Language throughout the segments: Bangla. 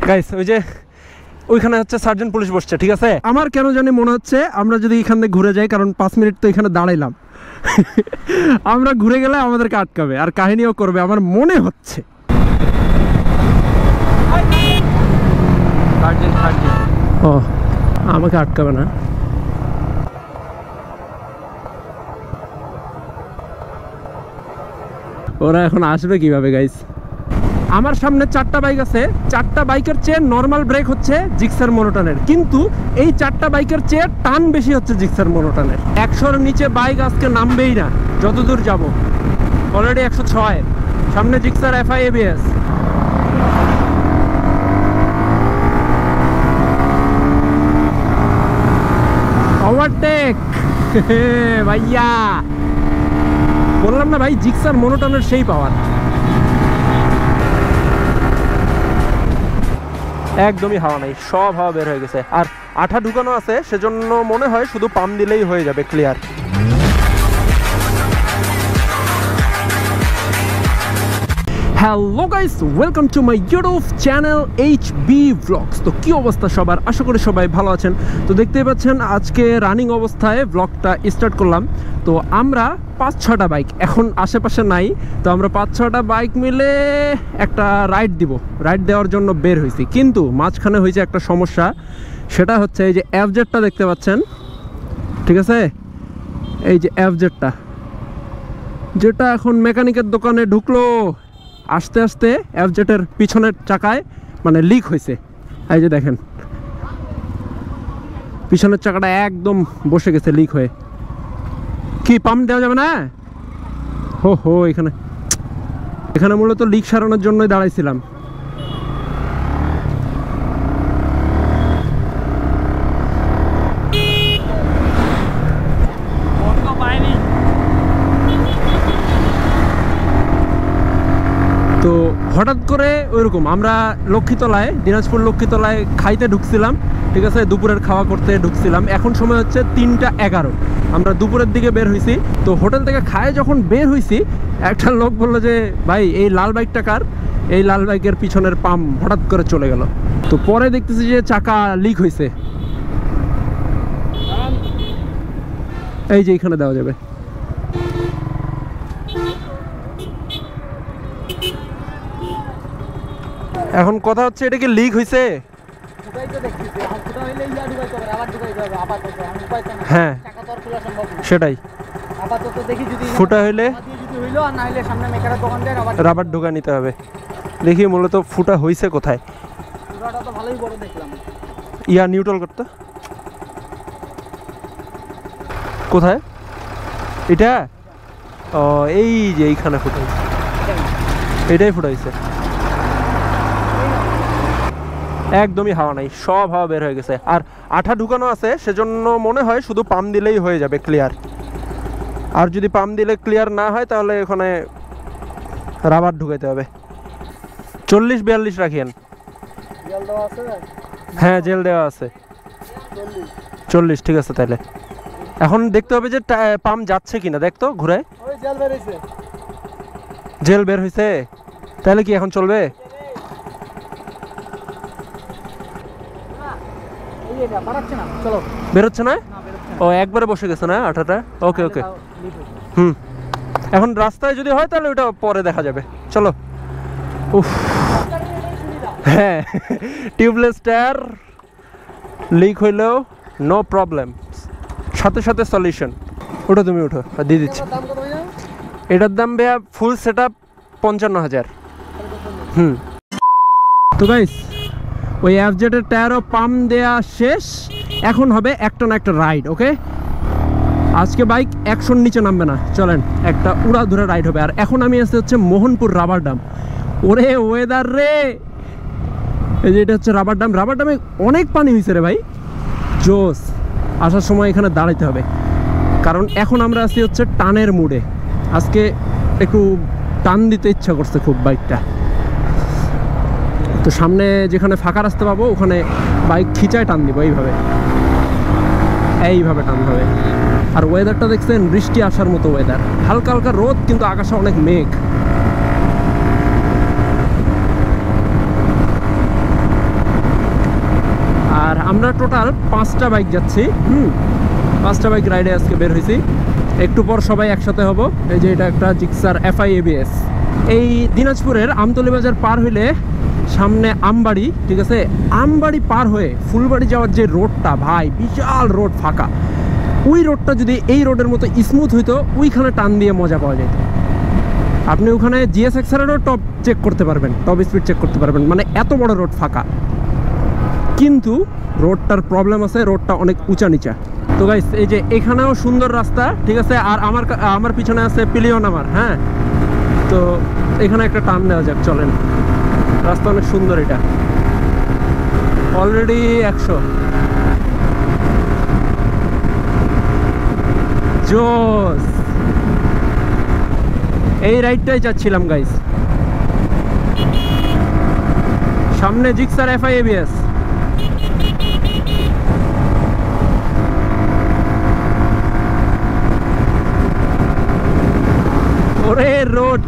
গাইস ওই যে ওইখানে হচ্ছে সার্জেন্ট পুলিশ বসছে, ঠিক আছে? আমার কেন জানি মনে হচ্ছে আমরা যদি এখান থেকে ঘুরে যাই, কারণ 5 মিনিট তো এখানে দাঁড়াইলাম, আমরা ঘুরে গেলে আমাদেরকে আটকাবে আর কাহিনীও করবে আমার মনে হচ্ছে। ও আমাকে আটকাবে না। ওরা এখন আসবে কিভাবে গাইস? আমার সামনে 4টা বাইক আছে, 4টা বাইকের চেয়ে নর্মাল ব্রেক হচ্ছে জিক্সার মনোটনের, কিন্তু এই 4টা বাইকের চেয়ে টান বেশি হচ্ছে জিক্সার মনোটনের। 100-র নিচে বাইক আজকে নামবেই না যতদূর যাব। অলরেডি 106, সামনে জিক্সার FI ABS। ওভারটেক ভাইয়া, বললাম না ভাই, জিক্সার মনোটনের সেই পাওয়ার। একদমই হাওয়া নাই, সব হাওয়া বের হয়ে গেছে, আর আঠা ঢুকানো আছে, সেজন্য মনে হয় শুধু পাম্প দিলেই হয়ে যাবে clear. Hello guys, welcome to my YouTube channel HB Vlogs। তো কী অবস্থা সবার? আশা করি সবাই ভালো আছেন। তো দেখতেই পাচ্ছেন আজকে রানিং অবস্থায় ব্লগটা স্টার্ট করলাম। তো আমরা 5-6টা বাইক এখন আশেপাশে নাই, তো আমরা 5-6টা বাইক মিলে একটা রাইড দিব। রাইড দেওয়ার জন্য বের হয়েছি, কিন্তু মাঝখানে হয়েছে একটা সমস্যা। সেটা হচ্ছে এই যে FZ-টা দেখতে পাচ্ছেন, ঠিক আছে? এই যে FZ-টা, যেটা এখন মেকানিকের দোকানে ঢুকলো, আস্তে আস্তে FZ-এর পিছনের চাকায় মানে লিক হয়েছে। এই যে দেখেন, পিছনের চাকাটা একদম বসে গেছে লিক হয়ে। কি পাম্প দেওয়া যাবে না? হো এখানে মূলত লিক সারানোর জন্যই দাঁড়াইছিলাম। তো হঠাৎ করে ওইরকম আমরা লক্ষ্মীতলায়, দিনাজপুর লক্ষ্মীতলায় খাইতে ঢুকছিলাম, ঠিক আছে? দুপুরের খাওয়া করতে ঢুকছিলাম। এখন সময় হচ্ছে 3টা 11। আমরা দুপুরের দিকে বের হয়েছি। তো হোটেল থেকে খায় যখন বের হয়েছি, একটা লোক বললো যে ভাই এই লাল বাইকটা কার? এই লাল বাইকের পিছনের পাম্প হঠাৎ করে চলে গেল। তো পরে দেখতেছি যে চাকা লিক হয়েছে। এই যে এখানে দেওয়া যাবে। এখন কথা হচ্ছে এটা কি লিক হয়েছে? হ্যাঁ সেটাই, ফুটা হইলে রাবার ঢোকা নিতে হবে। দেখি মূলত ফুটা হয়েছে কোথায়। ইয়া নিউট্রাল করতে কোথায়? এটা ও এই যে এইখানে ফুটাইছে, এটাই ফুটাইছে। একদমই হাওয়া নাই, সব হাওয়া বের হয়ে গেছে, আর আঠা ঢুকানো আছে, সেজন্য মনে হয় শুধু পাম্প দিলেই হয়ে যাবে ক্লিয়ার। আর যদি পাম্প দিলে ক্লিয়ার না হয় তাহলে ওখানে রাবার ঢুকাইতে হবে। 40-42 রাখিয়েন। হ্যাঁ জেল দেওয়া আছে 40, ঠিক আছে। তাহলে এখন দেখতে হবে যে পাম্প যাচ্ছে কিনা, দেখতো ঘুরে। জেল বের হয়েছে, তাহলে কি এখন চলবে? বেরোচ্ছে না? ও একবারে বসে গেছে না আঠাটা? ওকে। এখন রাস্তায় যদি হয় তাহলে ওটা পরে দেখা যাবে। চলো। উফ, হ্যাঁ টিউবলেস টায়ার লিক হইলেও নো প্রবলেম, সাথে সাথে সলিউশন। ওটা তুমি উঠো, দিয়ে দিচ্ছি। এটার দাম ভাইয়া ফুল সেট আপ 55,000। তো গাইস, ওই FZ-এর টায়ারও পাম্প দেয়া শেষ। এখন হবে একটা না একটা রাইড, ওকে? আজকে বাইক 100-র নিচে নামবে না, চলেন একটা উড়া ধরে রাইড হবে। আর এখন আমি আসতে হচ্ছে মোহনপুর রাবার ডাম। ওরে ওয়েদার রে, এই যে এটা হচ্ছে রাবার ডাম। রাবার ডামে অনেক পানি হয়েছে রে ভাই, জোস। আসার সময় এখানে দাঁড়াইতে হবে, কারণ এখন আমরা আসছি হচ্ছে টানের মুডে। আজকে একটু টান দিতে ইচ্ছা করছে খুব বাইকটা। তো সামনে যেখানে ফাঁকা রাস্তা পাবো ওখানে বাইক খিচায় টান দিব, এইভাবে টান হবে। আর ওয়েদারটা দেখছেন, বৃষ্টি আসার মতো ওয়েদার, হালকা হালকা রোদ, কিন্তু আকাশে অনেক মেঘ। আমরা টোটাল 5টা বাইক যাচ্ছি। 5টা বাইক রাইডে আজকে বের হয়েছি। একটু পর সবাই একসাথে হব। এই যে এটা একটা জিক্সার FI ABS। এই দিনাজপুরের আমতলী বাজার পার হইলে সামনে আমবাড়ি, ঠিক আছে, আমবাড়ি পার হয়ে ফুলবাড়ি যাওয়ার যে রোডটা ভাই, বিশাল রোড, ফাঁকা। ওই রোডটা যদি এই রোডের মতো স্মুথ হইতো, ওইখানে টান দিয়ে মজা পাওয়া যেত। আপনি ওখানে GSX-এরও টপ চেক করতে পারবেন, টপ স্পিড চেক করতে পারবেন, মানে এত বড় রোড, ফাঁকা। কিন্তু রোডটার প্রবলেম আছে, রোডটা অনেক উঁচা নিচা। তো গাইস, এই যে এখানেও সুন্দর রাস্তা, ঠিক আছে, আর আমার পিছনে আছে পিলিয়ন আমার। হ্যাঁ, তো এখানে একটা টান দেওয়া যাক, চলেন। রাস্তা অনেক সুন্দর, এটা অলরেডি 100। জোস, এই রাইডটাই যাচ্ছিলাম গাইস। সামনে জিক্সার FI ABS। ওরে রোড,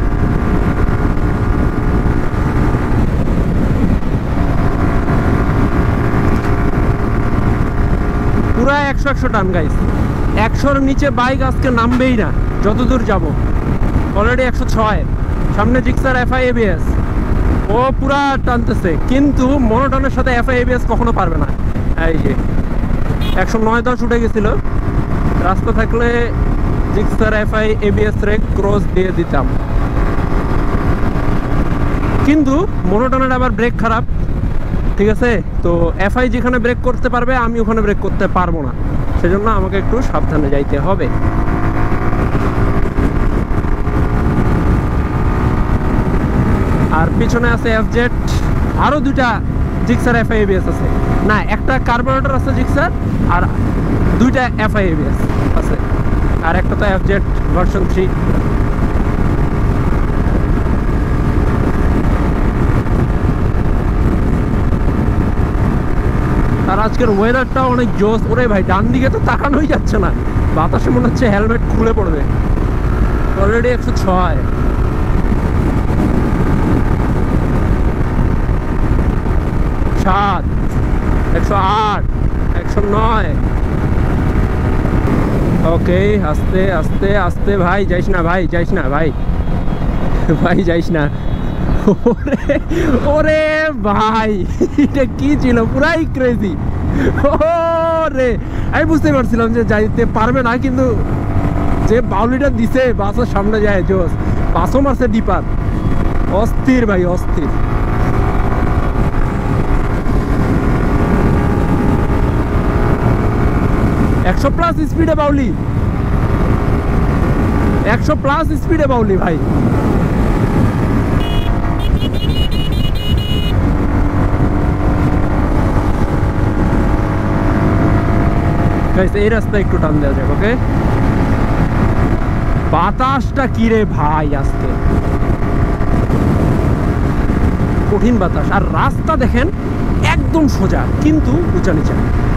পুরা 100 টান গাইস। 100-র নিচে বাইক আজকে নামবেই না যতদূর যাব। অলরেডি 106। সামনে জিক্সার FI ABS, ও পুরা টানতেছে, কিন্তু মনোটনের সাথে FI ABS কখনো পারবে না। এই যে 109-10 উঠে গেছিল। রাস্তা থাকলে জিক্সার FI ABS রে ক্রস দিয়ে দিতাম, কিন্তু মনোটনের আবার ব্রেক খারাপ, ঠিক আছে। তো FI যেখানে ব্রেক করতে পারবে, আমি ওখানে ব্রেক করতে পারবো না, সেজন্য আমাকে একটু সাবধানে যাইতে হবে। আর পিছনে আছে FZ, আরো 2টা জিক্সার FI ABS আছে। না, একটা কার্বোরেটর আছে জিক্সার, আর 2টা FI ABS আছে, আর একটা তো FZ ভার্সন 3। আর আজকের ওয়েদারটা অনেক জোস। ওরে ভাই, ডান দিকে তো তাকানোই যাচ্ছে না, বাতাসে মনে হচ্ছে হেলমেট খুলে পড়বে। অলরেডি 106। 7, 108, 109। ওকে, আস্তে আস্তে আস্তে ভাই, যাইস না ভাই, যাইস না ভাই, ভাই যাইস না। ওরে ওরে ভাই, এটা কি ছিল, পুরাই ক্রেজি। ওরে, আমি বুঝতে পারছিলাম যে যাইতে পারবে না, কিন্তু যে বাউলিটা দিছে বাসের সামনে যায়, জোস। বাসও মারছে ডিপার, অস্থির ভাই, অস্থির। +100 স্পিডে বাউলি, 100+ স্পিডে বাউলি ভাই। এই রাস্তায় একটু টান দেওয়া যাক। ওকে, বাতাসটা কি রে ভাই, আজকে কঠিন বাতাস। আর রাস্তা দেখেন একদম সোজা, কিন্তু উঁচা নিচা।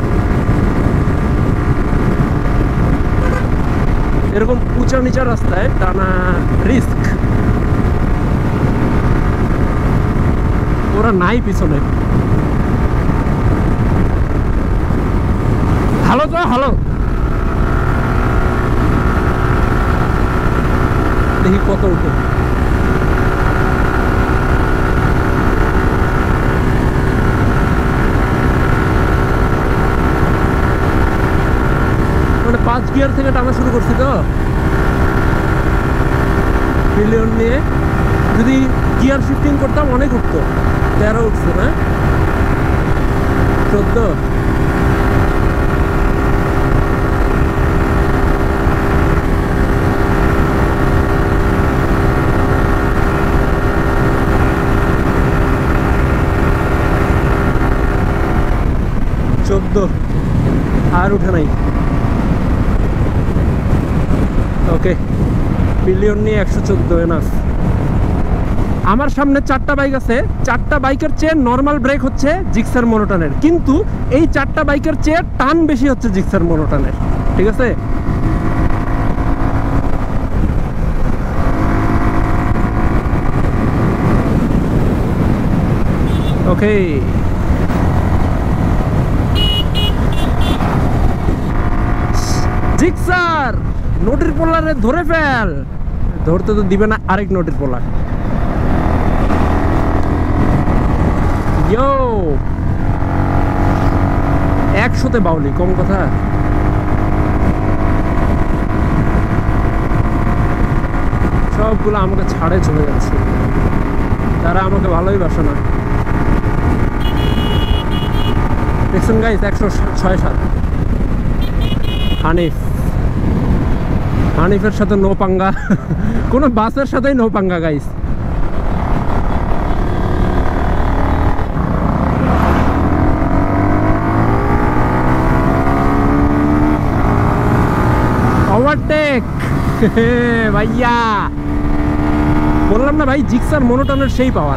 এরকম উঁচা নিচা রাস্তায় টানা রিস্ক। ওরা নাই পিছনে। হ্যালো তো, হ্যালো, দেখি কত উঠে। মানে 5 গিয়ার থেকে টানা শুরু করছি তো পিলিয়ন নিয়ে। যদি গিয়ার শিফটিং করতাম অনেক উঠতো। 13 উঠছে না, 14। আর উঠে নাই। ওকে, পিলিয়ন নিয়ে 114 এনাফ। আমার সামনে 4টা বাইক আছে। 4টা বাইকের চেয়ে নর্মাল ব্রেক হচ্ছে জিক্সার মনোটনের, কিন্তু এই 4টা বাইকের চেয়ে টান বেশি হচ্ছে জিক্সার মনোটনের, ঠিক আছে। ওকে, জিক্সার নোটির পোলারে ধরে ফেল, ধরতে তো দিবে না আরেক নোটির পোলার। ইয়ো 100তে বাউলি, কম কথা। সবগুলো আমাকে ছাড়ে চলে যাচ্ছে, তারা আমাকে ভালোই বাসে না। দেখছেন গাইস 106.7। হানিফের সাথে নো পাঙ্গা, কোনো বাসের সাথেই নো পাঙ্গা গাইস। ওভারটেক ভাইয়া, বললাম না ভাই জিক্সার মনোটনের সেই পাওয়ার।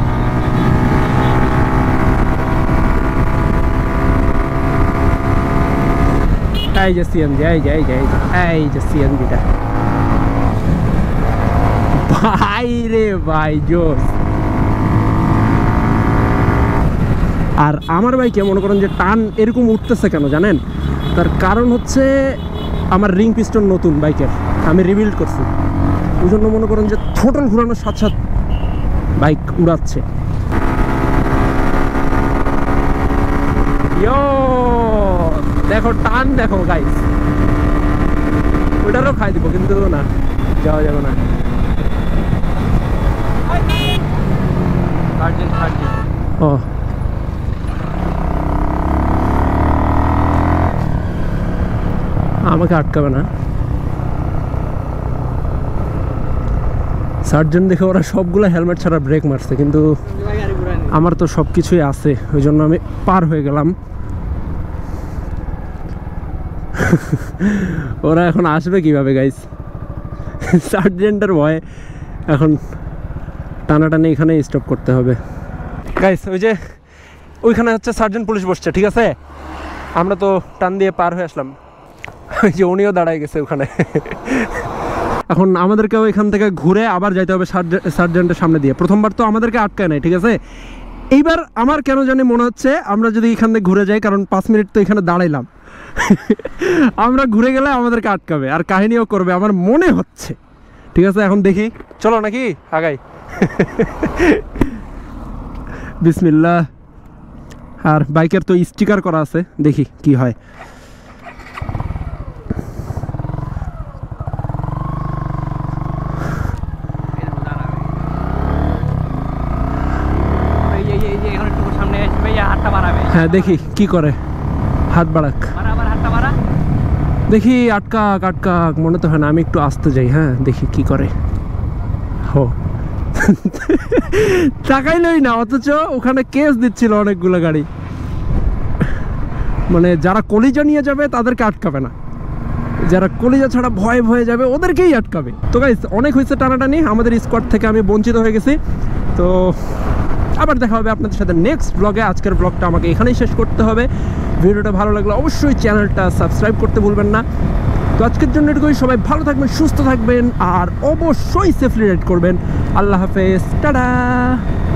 এই যে সিএনজি, এই যে সিএনজিটা ভাই রে ভাই জোস। আর আমার ভাইকে মনে করেন যে টান এরকম উঠতেছে কেন জানেন? তার কারণ হচ্ছে আমার রিং পিস্টন নতুন বাইকের, আমি রিবিল্ড করছি, ওই জন্য মনে করেন যে থ্রোটল ঘুরানোর সাথে সাথে বাইক উড়াচ্ছে। ইয়ো দেখো টান দেখো গাইস, ওইটারও খাই দিব কিন্তু না, যাওয়া যাবে না। ও আমাকে আটকাবে না, সার্জেন্ট দেখে ওরা সবগুলো হেলমেট ছাড়া ব্রেক মারছে, কিন্তু আমার তো সব কিছুই আছে, ওই জন্য আমি পার হয়ে গেলাম। ওরা এখন আসবে কিভাবে গাইস? সার্জেন্টের ভয়ে এখন টানাটানি এখানে স্টপ করতে হবে গাইস। ওই যে ওইখানে হচ্ছে সার্জেন্ট পুলিশ বসছে, ঠিক আছে? আমরা তো টান দিয়ে পার হয়ে আসলাম, ওই যে উনিও দাঁড়ায় গেছে ওখানে। এখন আমাদেরকেও এখান থেকে ঘুরে আবার যাইতে হবে সার্জেন্টের সামনে দিয়ে। প্রথমবার তো আমাদেরকে আটকায় নাই, ঠিক আছে? এইবার আমার কেন জানি মনে হচ্ছে আমরা যদি এখান থেকে ঘুরে যাই, কারণ 5 মিনিট তো এখানে দাঁড়াইলাম, আমরা ঘুরে গেলে আমাদেরকে আটকাবে আর কাহিনীও করবে আমার মনে হচ্ছে। ঠিক আছে, এখন দেখি, চলো নাকি আগাই। বিসমিল্লাহ। আর বাইকের তো স্টিকার করা আছে, দেখি কি হয়। হ্যাঁ দেখি কি করে, হাত বাড়াক, দেখি আটকাক আটকাক, মনে তো হয় না, আমি একটু আসতে যাই। হ্যাঁ দেখি কি করে। হো তাকাইলই না, অথচ ওখানে কেস দিচ্ছিল অনেকগুলো গাড়ি। মানে যারা কলিজা নিয়ে যাবে তাদেরকে আটকাবে না, যারা কলিজা ছাড়া ভয়ে ভয়ে যাবে ওদেরকেই আটকাবে। তো গাইস অনেক হয়েছে টানাটানি, আমাদের স্কোয়াড থেকে আমি বঞ্চিত হয়ে গেছি। তো আবার দেখা হবে আপনাদের সাথে নেক্সট ব্লগে। আজকের ব্লগটা আমাকে এখানেই শেষ করতে হবে। ভিডিওটা ভালো লাগলে অবশ্যই চ্যানেলটা সাবস্ক্রাইব করতে ভুলবেন না। তো আজকের জন্য এটুকুই, সবাই ভালো থাকবেন, সুস্থ থাকবেন আর অবশ্যই সেফলি রাইড করবেন। আল্লাহ হাফেজ, টাটা।